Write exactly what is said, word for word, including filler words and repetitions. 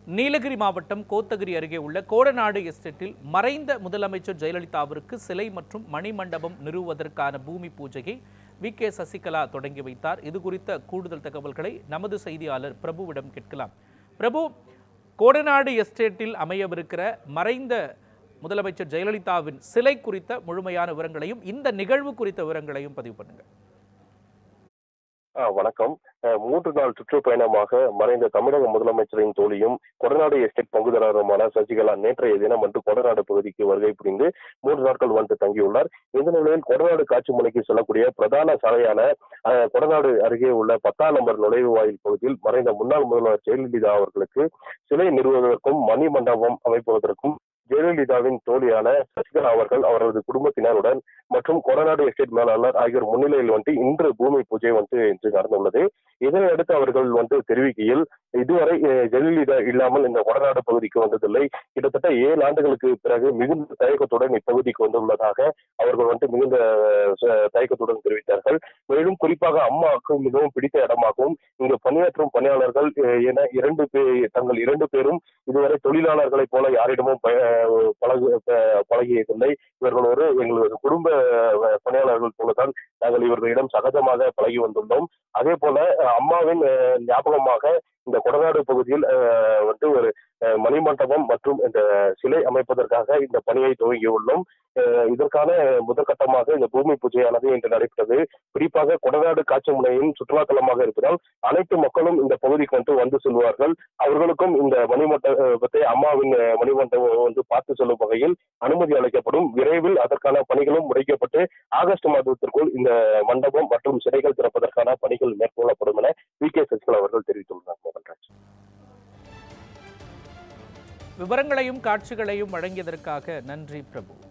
நீலகிரி மாவட்டம் கோத்தகிரி அருகே உள்ள கோடநாடு எஸ்டேட்டில் மறைந்த முதலமைச்சர் ஜெயலலிதாவிற்கு சிலை மற்றும் மணிமண்டபம் நிறுவுவதற்கான பூமி பூஜையை வி கே சசிகலா தொடங்கி வைத்தார். இது குறித்த கூடுதல் தகவல்களை நமது செய்தியாளர் பிரபுவிடம் கேட்கலாம். பிரபு, கோடநாடு எஸ்டேட்டில் அமையவிருக்கிற மறைந்த முதலமைச்சர் ஜெயலலிதாவின் சிலை குறித்த முழுமையான விவரங்களையும் இந்த நிகழ்வு குறித்த விவரங்களையும் பதிவு பண்ணுங்க. வணக்கம். மூன்று நாள் சுற்றுப்பயணமாக மறைந்த தமிழக முதலமைச்சரின் தோழியும் கொடநாடு எஸ்டேட் பங்குதாரருமான சசிகலா நேற்றைய தினம் வந்து கொடநாடு பகுதிக்கு வருகை புரிந்து மூன்று நாட்கள் வந்து தங்கியுள்ளார். இந்த நிலையில் கொடநாடு காட்சி முனைக்கு செல்லக்கூடிய பிரதான சாலையான கொடநாடு அருகே உள்ள பத்தாம் நம்பர் நுழைவு வாயில் பகுதியில் மறைந்த முன்னாள் முதல்வர் ஜெயலலிதா அவர்களுக்கு சிலை நிறுவுவதற்கும் மணி மண்டபம் அமைப்பதற்கும் ஜெயலலிதாவின் தோழியான சசிகலா அவர்கள் அவரது குடும்பத்தினருடன் மற்றும் கொடநாடு எஸ்டேட் மேலாளர் ஆகியோர் முன்னிலையில் வந்து இன்று பூமி பூஜை வந்து இன்று நடந்துள்ளது. இதனையடுத்து அவர்கள் வந்து தெரிவிக்கையில், இதுவரை ஜெயலலிதா இல்லாமல் இந்த கொடநாடு பகுதிக்கு வந்ததில்லை. கிட்டத்தட்ட ஏழு ஆண்டுகளுக்கு பிறகு மிகுந்த தயக்கத்துடன் இப்பகுதிக்கு வந்துள்ளதாக அவர்கள் வந்து மிகுந்த தயக்கத்துடன் தெரிவித்தார்கள். மேலும் குறிப்பாக அம்மாவுக்கு மிகவும் பிடித்த இடமாகவும் இங்கு பணியாற்றும் பணியாளர்கள் என இரண்டு பேர் தங்கள் இரண்டு பேரும் இதுவரை தொழிலாளர்களைப் போல யாரிடமும் பழகு பழகியதில்லை. இவர்கள் ஒரு எங்களது குடும்ப பணியாளர்கள் போலதான் நாங்கள் இவர்களிடம் சகஜமாக பழகி வந்துள்ளோம். அதே போல அம்மாவின் ஞாபகமாக இந்த கொடநாடு பகுதியில் வந்து ஒரு மணிமண்டபம் மற்றும் இந்த சிலை அமைப்பதற்காக இந்த பணியை துவங்கியுள்ளோம். இதற்கான முதற்கட்டமாக இந்த பூமி பூஜையானது இன்று நடைபெற்றது. குறிப்பாக கொடநாடு காட்சி முனையின் சுற்றுலாத்தலமாக இருப்பதால் அனைத்து மக்களும் இந்த பகுதிக்கு வந்து வந்து செல்வார்கள். அவர்களுக்கும் இந்த மணிமண்டபத்தை அம்மாவின் மணிமண்டபம் வந்து பார்த்து செல்லும் வகையில் அனுமதி அளிக்கப்படும். விரைவில் அதற்கான பணிகளும் முடிக்கப்பட்டு ஆகஸ்ட் மாதத்திற்குள் இந்த மண்டபம் மற்றும் சிலைகள் திறப்பதற்கான பணிகள் மேற்கொள்ளப்படும் என வி கே சசிகலா அவர்கள் தெரிவித்துள்ளனர். விவரங்களையும் காட்சிகளையும் வழங்கியதற்காக நன்றி பிரபு.